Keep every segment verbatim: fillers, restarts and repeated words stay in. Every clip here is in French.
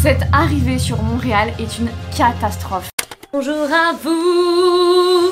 Cette arrivée sur Montréal est une catastrophe. Bonjour à vous.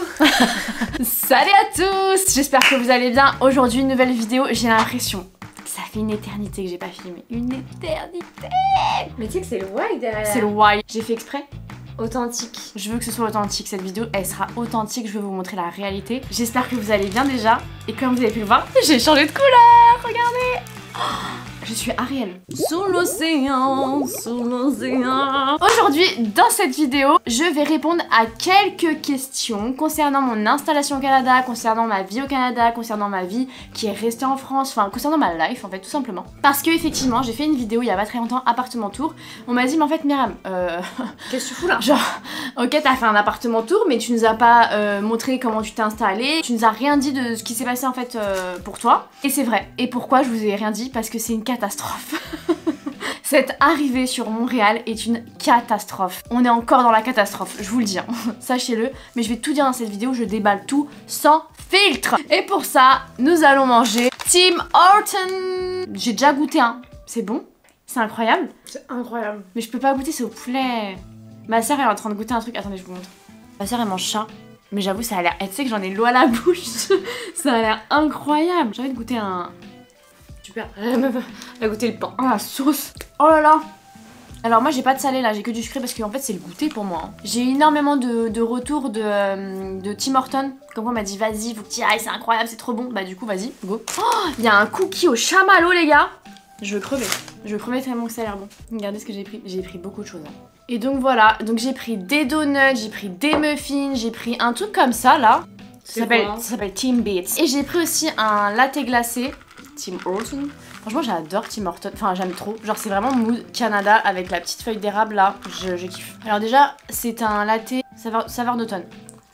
Salut à tous. J'espère que vous allez bien. Aujourd'hui une nouvelle vidéo. J'ai l'impression que ça fait une éternité que j'ai pas filmé. Une éternité. Mais tu sais que c'est le why derrière. C'est le why. J'ai fait exprès. Authentique. Je veux que ce soit authentique, cette vidéo, elle sera authentique, je veux vous montrer la réalité. J'espère que vous allez bien déjà. Et comme vous avez pu le voir, j'ai changé de couleur, regardez. Oh, je suis Ariel. Sous l'océan, sous l'océan. Aujourd'hui, dans cette vidéo, je vais répondre à quelques questions concernant mon installation au Canada, concernant ma vie au Canada, concernant ma vie qui est restée en France, enfin concernant ma life en fait, tout simplement. Parce que effectivement, j'ai fait une vidéo il y a pas très longtemps, appartement tour. On m'a dit, mais en fait Myriam, euh... qu'est-ce que tu fous là? Genre, ok t'as fait un appartement tour, mais tu nous as pas euh, montré comment tu t'es installé, tu nous as rien dit de ce qui s'est passé en fait euh, pour toi. Et c'est vrai. Et pourquoi je vous ai rien dit? Parce que c'est une catastrophe. Cette arrivée sur Montréal est une catastrophe. On est encore dans la catastrophe, je vous le dis, hein. Sachez-le. Mais je vais tout dire dans cette vidéo, je déballe tout sans filtre. Et pour ça, nous allons manger Tim Hortons. J'ai déjà goûté un. C'est bon? C'est incroyable? C'est incroyable. Mais je peux pas goûter, c'est au poulet. Ma soeur elle est en train de goûter un truc. Attendez, je vous montre. Ma soeur elle mange ça. Mais j'avoue, ça a l'air. Elle sait que j'en ai l'eau à la bouche. Ça a l'air incroyable. J'ai envie de goûter un. Super. Elle a goûté le pain. Oh la sauce. Oh là là. Alors moi j'ai pas de salé là, j'ai que du sucré parce que en fait c'est le goûter pour moi. Hein. J'ai énormément de, de retours de, euh, de Tim Hortons. Comme quoi on m'a dit vas-y, faut que tu y ailles, c'est incroyable, c'est trop bon. Bah du coup vas-y, go. Oh, il y a un cookie au chamallow les gars. Je veux crever. Je veux crever tellement que ça a l'air bon. Regardez ce que j'ai pris. J'ai pris beaucoup de choses. Hein. Et donc voilà, donc j'ai pris des donuts, j'ai pris des muffins, j'ai pris un truc comme ça là. Ça s'appelle Tim Beats. Et j'ai pris aussi un latte glacé. Tim Hortons. Franchement j'adore Tim Hortons, enfin j'aime trop. Genre c'est vraiment mood Canada avec la petite feuille d'érable là, je, je kiffe. Alors déjà c'est un latte saveur, saveur d'automne.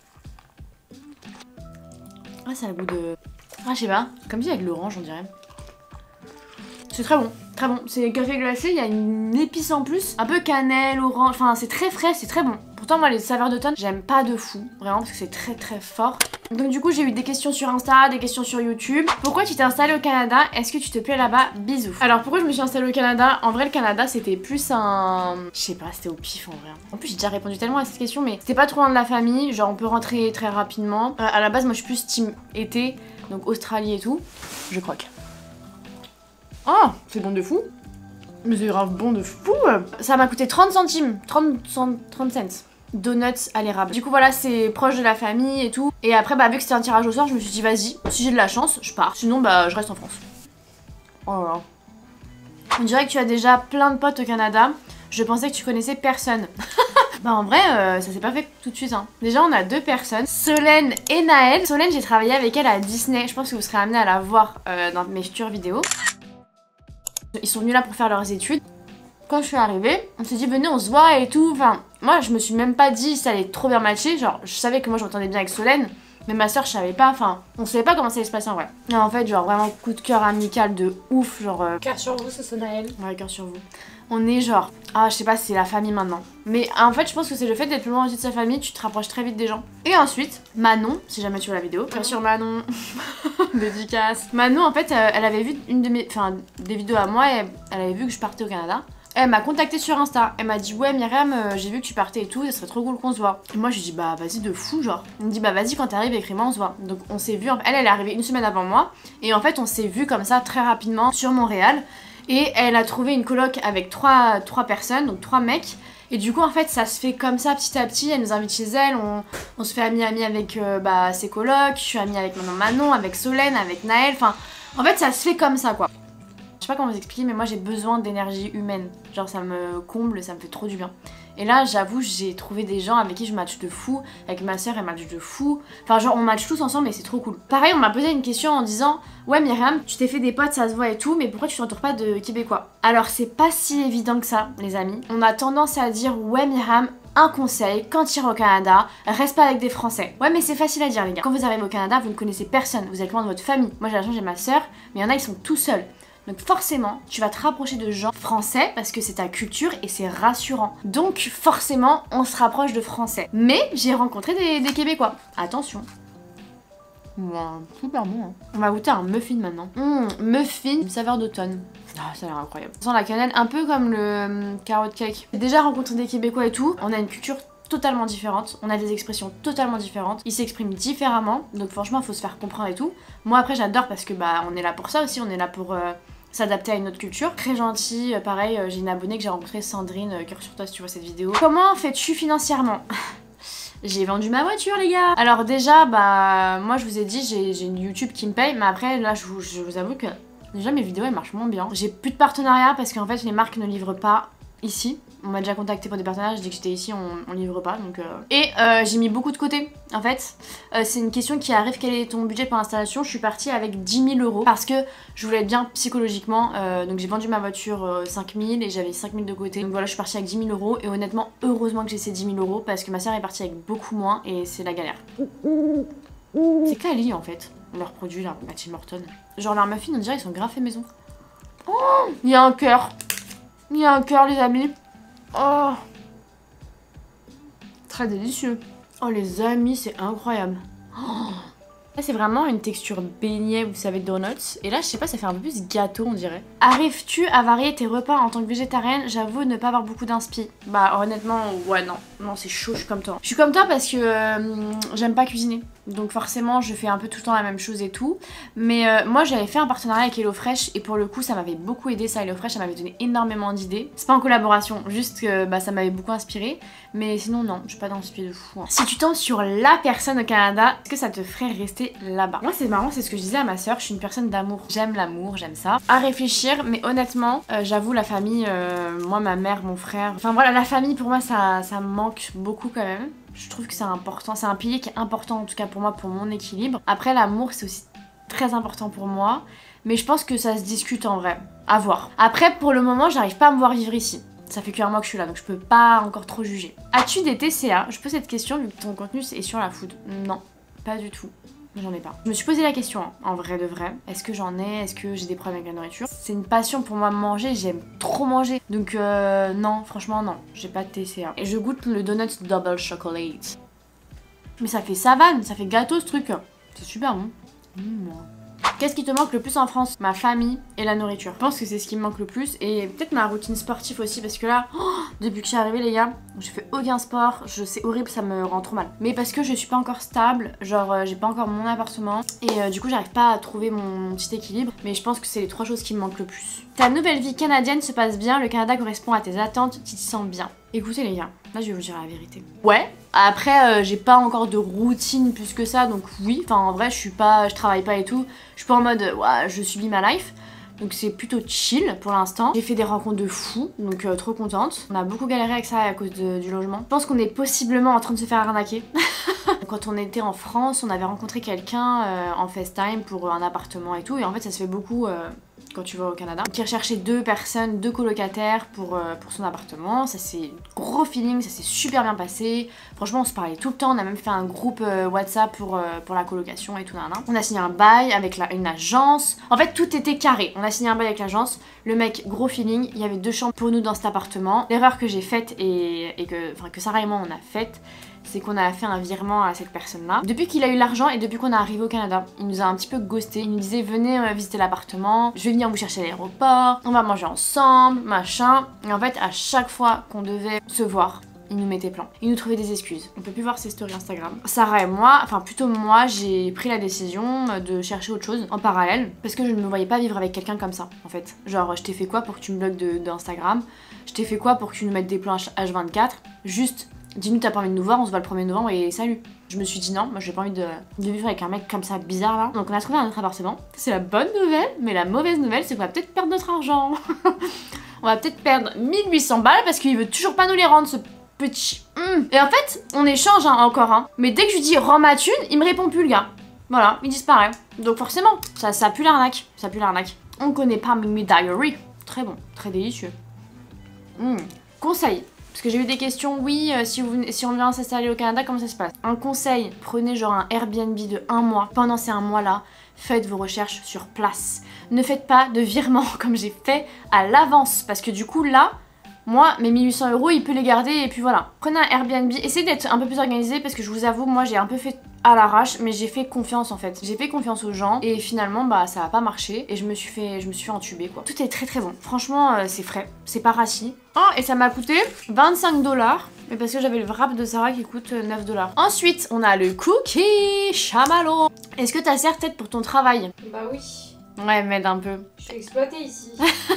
Ah ça a le goût de... Ah je sais pas, comme si avec l'orange on dirait. C'est très bon, très bon. C'est café glacé, il y a une épice en plus. Un peu cannelle, orange, enfin c'est très frais, c'est très bon. Pourtant moi les saveurs d'automne j'aime pas de fou, vraiment parce que c'est très très fort. Donc du coup j'ai eu des questions sur Insta, des questions sur YouTube. Pourquoi tu t'es installée au Canada? Est-ce que tu te plais là-bas? Bisous. Alors pourquoi je me suis installée au Canada? En vrai le Canada c'était plus un... Je sais pas, c'était au pif en vrai. En plus j'ai déjà répondu tellement à cette question mais c'était pas trop loin de la famille. Genre on peut rentrer très rapidement. Euh, à la base moi je suis plus team été, donc Australie et tout. Je croque. Oh, c'est bon de fou. Mais c'est grave bon de fou. Ça m'a coûté trente centimes, trente, trente cents. Donuts à l'érable. Du coup voilà, c'est proche de la famille et tout. Et après bah vu que c'était un tirage au sort, je me suis dit vas-y, si j'ai de la chance, je pars. Sinon bah je reste en France. Oh là là. On dirait que tu as déjà plein de potes au Canada. Je pensais que tu connaissais personne. Bah en vrai, euh, ça s'est pas fait tout de suite. Hein. Déjà on a deux personnes, Solène et Naël. Solène j'ai travaillé avec elle à Disney. Je pense que vous serez amenés à la voir euh, dans mes futures vidéos. Ils sont venus là pour faire leurs études. Quand je suis arrivée, on s'est dit venez on se voit et tout. Enfin, moi je me suis même pas dit ça allait trop bien matcher. Genre je savais que moi je m'entendais bien avec Solène, mais ma soeur je savais pas. Enfin, on savait pas comment ça allait se passer en vrai. Et en fait, genre vraiment coup de cœur amical de ouf. Genre. Euh... Cœur sur vous, c'est Naël. Ouais, cœur sur vous. On est genre. Ah, je sais pas, c'est la famille maintenant. Mais en fait, je pense que c'est le fait d'être plus loin aussi de sa famille, tu te rapproches très vite des gens. Et ensuite, Manon, si jamais tu vois la vidéo, cœur sur Manon. Dédicace. Manon, en fait, euh, elle avait vu une de mes. Enfin, des vidéos à moi et elle avait vu que je partais au Canada. Elle m'a contactée sur Insta, elle m'a dit ouais Myriam euh, j'ai vu que tu partais et tout, ça serait trop cool qu'on se voit. Et moi j'ai dit bah vas-y de fou genre. Elle me dit bah vas-y quand t'arrives écris-moi on se voit. Donc on s'est vu, elle elle est arrivée une semaine avant moi et en fait on s'est vu comme ça très rapidement sur Montréal. Et elle a trouvé une coloc avec trois, trois personnes, donc trois mecs. Et du coup en fait ça se fait comme ça petit à petit, elle nous invite chez elle, on, on se fait ami-ami avec euh, bah, ses colocs, je suis amie avec Manon Manon, avec Solène, avec Naël, enfin en fait ça se fait comme ça quoi. Je sais pas comment vous expliquer mais moi j'ai besoin d'énergie humaine, genre ça me comble, ça me fait trop du bien. Et là j'avoue j'ai trouvé des gens avec qui je match de fou, avec ma soeur elle match de fou, enfin genre on match tous ensemble et c'est trop cool. Pareil on m'a posé une question en disant ouais Myriam tu t'es fait des potes ça se voit et tout mais pourquoi tu t'entoures pas de Québécois? Alors c'est pas si évident que ça les amis, on a tendance à dire ouais Myriam un conseil, quand tu iras au Canada, reste pas avec des Français. Ouais mais c'est facile à dire les gars, quand vous arrivez au Canada vous ne connaissez personne, vous êtes loin de votre famille. Moi j'ai la chance j'ai ma soeur mais il y en a ils sont tout seuls. Donc forcément, tu vas te rapprocher de gens français parce que c'est ta culture et c'est rassurant. Donc forcément, on se rapproche de français. Mais j'ai rencontré des, des Québécois. Attention. Wow, super bon. Hein. On va goûter un muffin maintenant. Mmh, muffin, saveur d'automne. Ah, ça a l'air incroyable. Ça sent la cannelle, un peu comme le hum, carrot cake. J'ai déjà rencontré des Québécois et tout. On a une culture totalement différente. On a des expressions totalement différentes. Ils s'expriment différemment. Donc franchement, il faut se faire comprendre et tout. Moi après, j'adore parce que bah on est là pour ça aussi. On est là pour... Euh, s'adapter à une autre culture. Très gentil, euh, pareil, euh, j'ai une abonnée que j'ai rencontrée, Sandrine, euh, cœur sur toi si tu vois cette vidéo. Comment fais-tu financièrement? J'ai vendu ma voiture les gars. Alors déjà, bah moi je vous ai dit, j'ai une YouTube qui me paye, mais après là je vous, je vous avoue que déjà mes vidéos elles marchent moins bien. J'ai plus de partenariat parce qu'en fait les marques ne livrent pas ici. On m'a déjà contacté pour des partenaires, j'ai dit que j'étais ici, on, on livre pas donc... Euh... Et euh, j'ai mis beaucoup de côté en fait. Euh, c'est une question qui arrive, quel est ton budget pour l'installation? Je suis partie avec dix mille euros parce que je voulais être bien psychologiquement. Euh, donc j'ai vendu ma voiture euh, cinq mille et j'avais cinq mille de côté. Donc voilà, je suis partie avec dix mille euros et honnêtement, heureusement que j'ai ces dix mille euros parce que ma soeur est partie avec beaucoup moins et c'est la galère. C'est Cali en fait, leurs produits là, à Tim Hortons. Genre leurs muffins, on dirait ils sont grave faits maison. Oh, il y a un cœur. Il y a un cœur les amis. Oh, très délicieux. Oh les amis, c'est incroyable. Oh. Là c'est vraiment une texture beignet, vous savez, donuts. Et là je sais pas, ça fait un peu plus gâteau on dirait. Arrives-tu à varier tes repas en tant que végétarienne? J'avoue ne pas avoir beaucoup d'inspi. Bah honnêtement, ouais non. Non c'est chaud, je suis comme toi. Je suis comme toi parce que euh, j'aime pas cuisiner. Donc forcément je fais un peu tout le temps la même chose et tout. Mais euh, moi j'avais fait un partenariat avec HelloFresh et pour le coup ça m'avait beaucoup aidé ça. HelloFresh ça m'avait donné énormément d'idées. C'est pas en collaboration, juste que bah, ça m'avait beaucoup inspiré. Mais sinon non, je suis pas d'inspi de fou. Hein. Si tu tombes sur la personne au Canada, est-ce que ça te ferait rester là-bas? Moi c'est marrant, c'est ce que je disais à ma soeur, je suis une personne d'amour. J'aime l'amour, j'aime ça. À réfléchir, mais honnêtement, euh, j'avoue la famille, euh, moi ma mère, mon frère, enfin voilà la famille pour moi ça, ça me manque beaucoup quand même. Je trouve que c'est important, c'est un pilier qui est important en tout cas pour moi, pour mon équilibre. Après l'amour c'est aussi très important pour moi, mais je pense que ça se discute en vrai, à voir. Après pour le moment j'arrive pas à me voir vivre ici. Ça fait qu'un mois que je suis là donc je peux pas encore trop juger. As-tu des T C A? Je pose cette question vu que ton contenu est sur la food. Non, pas du tout. J'en ai pas. Je me suis posé la question, hein, en vrai de vrai. Est-ce que j'en ai? Est-ce que j'ai des problèmes avec la nourriture? C'est une passion pour moi manger, j'aime trop manger. Donc euh, non, franchement non, j'ai pas de T C A. Et je goûte le donut double chocolate. Mais ça fait savane, ça fait gâteau ce truc. C'est super bon. Mmh. Qu'est-ce qui te manque le plus en France? Ma famille et la nourriture. Je pense que c'est ce qui me manque le plus et peut-être ma routine sportive aussi parce que là, oh, depuis que je suis arrivée les gars, je fais aucun sport, je c'est horrible, ça me rend trop mal. Mais parce que je suis pas encore stable, genre euh, j'ai pas encore mon appartement et euh, du coup j'arrive pas à trouver mon, mon petit équilibre. Mais je pense que c'est les trois choses qui me manquent le plus. Ta nouvelle vie canadienne se passe bien, le Canada correspond à tes attentes, tu t'y sens bien. Écoutez les gars, là je vais vous dire la vérité. Ouais, après euh, j'ai pas encore de routine plus que ça, donc oui, enfin en vrai je suis pas, je travaille pas et tout. Je suis pas en mode ouais, je subis ma life. Donc c'est plutôt chill pour l'instant. J'ai fait des rencontres de fous, donc euh, trop contente. On a beaucoup galéré avec ça à cause de, du logement. Je pense qu'on est possiblement en train de se faire arnaquer. Quand on était en France, on avait rencontré quelqu'un euh, en FaceTime pour un appartement et tout. Et en fait ça se fait beaucoup euh, quand tu vas au Canada. Qui recherchait deux personnes, deux colocataires pour, euh, pour son appartement. Ça c'est gros feeling, ça s'est super bien passé. Franchement on se parlait tout le temps. On a même fait un groupe euh, WhatsApp pour, euh, pour la colocation et tout. Nan, nan. On a signé un bail avec la, une agence. En fait tout était carré. On a signé un bail avec l'agence. Le mec, gros feeling. Il y avait deux chambres pour nous dans cet appartement. L'erreur que j'ai faite et, et que, enfin, que Sarah et moi on a faite, c'est qu'on a fait un virement à cette personne-là. Depuis qu'il a eu l'argent et depuis qu'on est arrivé au Canada, il nous a un petit peu ghosté. Il nous disait venez euh, visiter l'appartement, je vais venir vous chercher à l'aéroport, on va manger ensemble, machin. Et en fait, à chaque fois qu'on devait se voir, il nous mettait plan. Il nous trouvait des excuses. On peut plus voir ses stories Instagram. Sarah et moi, enfin plutôt moi, j'ai pris la décision de chercher autre chose en parallèle parce que je ne me voyais pas vivre avec quelqu'un comme ça en fait. Genre je t'ai fait quoi pour que tu me bloques d'Instagram? Je t'ai fait quoi pour que tu nous mettes des plans H vingt-quatre? Juste dis-nous t'as pas envie de nous voir, on se voit le premier novembre et salut. Je me suis dit non, moi j'ai pas envie de, de vivre avec un mec comme ça bizarre là. Donc on a trouvé un autre appartement. C'est la bonne nouvelle, mais la mauvaise nouvelle c'est qu'on va peut-être perdre notre argent. On va peut-être perdre mille huit cents balles parce qu'il veut toujours pas nous les rendre ce petit. Mmh. Et en fait, on échange hein, encore hein. Mais dès que je lui dis rends ma thune, il me répond plus le gars. Voilà, il disparaît. Donc forcément, ça, ça pue l'arnaque. Ça pue l'arnaque. On connaît pas Mimi Diary. Très bon, très délicieux. Mmh. Conseil. Parce que j'ai eu des questions, oui, euh, si, vous, si on vient s'installer au Canada, comment ça se passe? Un conseil, prenez genre un Airbnb de un mois. Pendant ces un mois là, faites vos recherches sur place. Ne faites pas de virement comme j'ai fait à l'avance. Parce que du coup là, moi, mes mille huit cents euros, il peut les garder et puis voilà. Prenez un Airbnb, essayez d'être un peu plus organisé parce que je vous avoue, moi j'ai un peu fait à l'arrache, mais j'ai fait confiance en fait. J'ai fait confiance aux gens et finalement bah ça a pas marché et je me suis fait, je me suis fait entuber quoi. Tout est très très bon. Franchement euh, c'est frais, c'est pas rassis. Oh, et ça m'a coûté vingt-cinq dollars. Mais parce que j'avais le wrap de Sarah qui coûte neuf dollars. Ensuite, on a le cookie chamallow. Est-ce que t'as serre tête pour ton travail? Bah oui. Ouais, elle m'aide un peu. Je suis exploitée ici.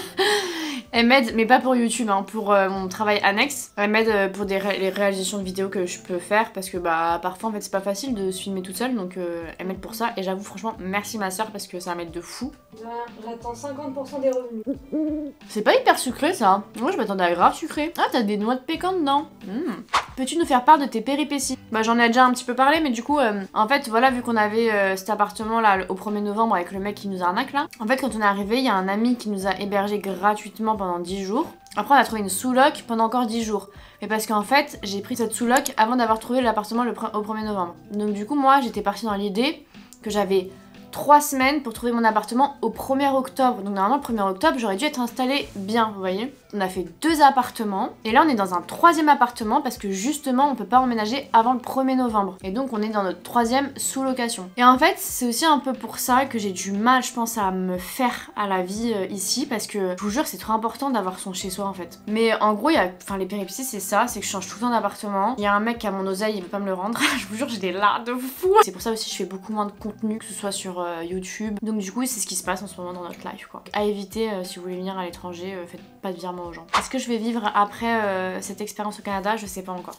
Elle m'aide, mais pas pour YouTube, hein, pour euh, mon travail annexe. Elle m'aide euh, pour des ré les réalisations de vidéos que je peux faire parce que bah parfois en fait c'est pas facile de se filmer toute seule, donc euh, elle m'aide pour ça. Et j'avoue franchement merci ma soeur parce que ça m'aide de fou. J'attends cinquante pour cent des revenus. C'est pas hyper sucré ça. Moi je m'attendais à grave sucré. Ah t'as des noix de pécan dedans. Mmh. Peux-tu nous faire part de tes péripéties? Bah j'en ai déjà un petit peu parlé, mais du coup euh, en fait voilà, vu qu'on avait euh, cet appartement là au premier novembre avec le mec qui nous arnaque là, en fait quand on est arrivé il y a un ami qui nous a hébergé gratuitement pendant dix jours. Après on a trouvé une sous-loc pendant encore dix jours. Mais parce qu'en fait j'ai pris cette sous-loc avant d'avoir trouvé l'appartement le au premier novembre. Donc du coup moi j'étais partie dans l'idée que j'avais trois semaines pour trouver mon appartement au premier octobre. Donc normalement le premier octobre j'aurais dû être installée bien, vous voyez. On a fait deux appartements et là on est dans un troisième appartement parce que justement on peut pas emménager avant le premier novembre. Et donc on est dans notre troisième sous-location. Et en fait c'est aussi un peu pour ça que j'ai du mal je pense à me faire à la vie euh, ici parce que je vous jure c'est trop important d'avoir son chez soi en fait. Mais en gros il y a, enfin les péripéties c'est ça, c'est que je change tout le temps d'appartement. Il y a un mec qui a mon oseille, il veut pas me le rendre. Je vous jure j'ai des larmes de fou. C'est pour ça aussi que je fais beaucoup moins de contenu que ce soit sur euh, YouTube. Donc du coup c'est ce qui se passe en ce moment dans notre life quoi. À éviter euh, si vous voulez venir à l'étranger, euh, faites pas de virement aux gens. Est-ce que je vais vivre après euh, cette expérience au Canada? Je sais pas encore.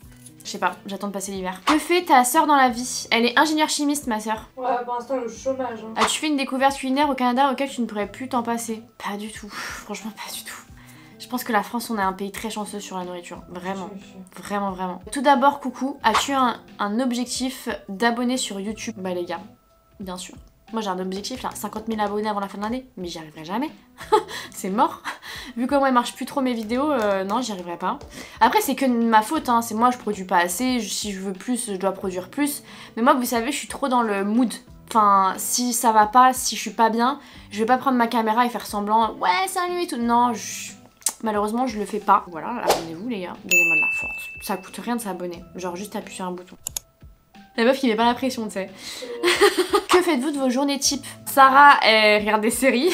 Je sais pas, j'attends de passer l'hiver. Que fait ta soeur dans la vie? Elle est ingénieure chimiste ma soeur. Ouais pour l'instant le chômage. Hein. As-tu fait une découverte culinaire au Canada auquel tu ne pourrais plus t'en passer? Pas du tout, franchement pas du tout. Je pense que la France on est un pays très chanceux sur la nourriture, vraiment, vraiment vraiment. Tout d'abord coucou, as-tu un, un objectif d'abonnés sur YouTube? Bah les gars, bien sûr. Moi j'ai un objectif là, cinquante mille abonnés avant la fin de l'année, mais j'y arriverai jamais. C'est mort. Vu comment elles marchent plus trop mes vidéos, euh, non j'y arriverai pas. Après c'est que ma faute, hein. C'est moi je produis pas assez, je, si je veux plus je dois produire plus. Mais moi vous savez je suis trop dans le mood. Enfin si ça va pas, si je suis pas bien, je vais pas prendre ma caméra et faire semblant ouais salut et tout. Non je... malheureusement je le fais pas. Voilà, abonnez-vous les gars, donnez-moi de la force. Ça coûte rien de s'abonner, genre juste appuyer sur un bouton. La meuf qui met pas la pression, tu sais. Que faites-vous de vos journées type? Sarah, elle regarde des séries.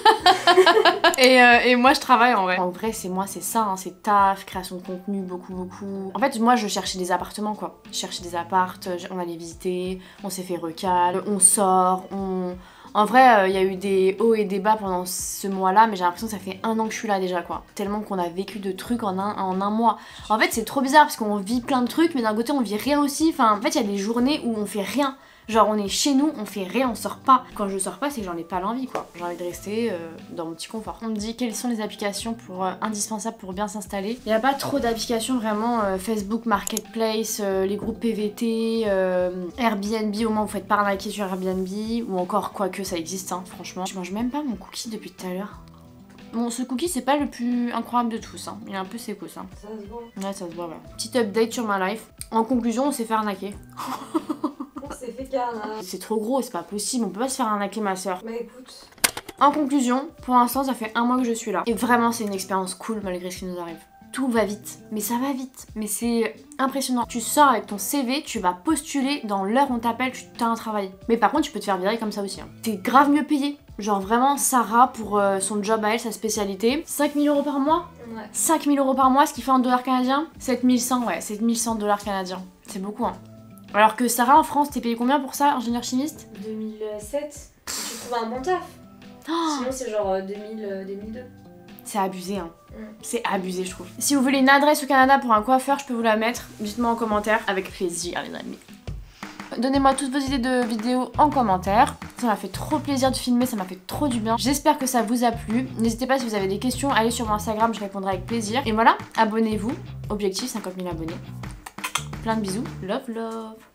et, euh, et moi, je travaille en vrai. En vrai, c'est moi, c'est ça, hein, c'est taf, création de contenu, beaucoup, beaucoup. En fait, moi, je cherchais des appartements, quoi. Je cherchais des appartes, on allait visiter, on s'est fait recal, on sort, on... En vrai, il euh, y a eu des hauts et des bas pendant ce mois-là, mais j'ai l'impression que ça fait un an que je suis là déjà, quoi. Tellement qu'on a vécu de trucs en un, en un mois. En fait, c'est trop bizarre parce qu'on vit plein de trucs, mais d'un côté, on vit rien aussi. Enfin, en fait, il y a des journées où on fait rien. Genre, on est chez nous, on fait rien, on sort pas. Quand je sors pas, c'est que j'en ai pas l'envie, quoi. J'ai envie de rester euh, dans mon petit confort. On me dit quelles sont les applications pour, euh, indispensables pour bien s'installer. Il n'y a pas trop d'applications vraiment. Euh, Facebook Marketplace, euh, les groupes P V T, euh, Airbnb, au moins vous faites pas arnaquer sur Airbnb. Ou encore, quoique ça existe, hein, franchement. Je mange même pas mon cookie depuis tout à l'heure. Bon, ce cookie, c'est pas le plus incroyable de tous, hein. Il est un peu sécos, hein. Ça se voit. Ouais, ça se voit, ouais. Petite update sur ma life. En conclusion, on s'est fait arnaquer. C'est fait carnage. C'est trop gros, c'est pas possible, on peut pas se faire arnaquer ma soeur. Bah écoute. En conclusion, pour l'instant ça fait un mois que je suis là. Et vraiment c'est une expérience cool malgré ce qui nous arrive. Tout va vite, mais ça va vite, mais c'est impressionnant. Tu sors avec ton C V, tu vas postuler, dans l'heure on t'appelle, tu as un travail. Mais par contre tu peux te faire virer comme ça aussi. Hein. T'es grave mieux payé. Genre vraiment Sarah pour euh, son job à elle, sa spécialité. cinq mille euros par mois. Ouais. cinq mille euros par mois, ce qui fait en dollars canadiens. sept mille cent, ouais, sept mille cent dollars canadiens. C'est beaucoup hein. Alors que Sarah en France, t'es payé combien pour ça, ingénieur chimiste? deux mille sept. Tu trouves un bon taf. Oh. Sinon c'est genre euh, deux mille, euh, deux mille deux. C'est abusé hein. Mm. C'est abusé je trouve. Si vous voulez une adresse au Canada pour un coiffeur, je peux vous la mettre. Dites-moi en commentaire. Avec plaisir les amis. Donnez-moi toutes vos idées de vidéos en commentaire. Ça m'a fait trop plaisir de filmer, ça m'a fait trop du bien. J'espère que ça vous a plu. N'hésitez pas si vous avez des questions, allez sur mon Instagram, je répondrai avec plaisir. Et voilà, abonnez-vous. Objectif cinquante mille abonnés. Plein de bisous. Love love.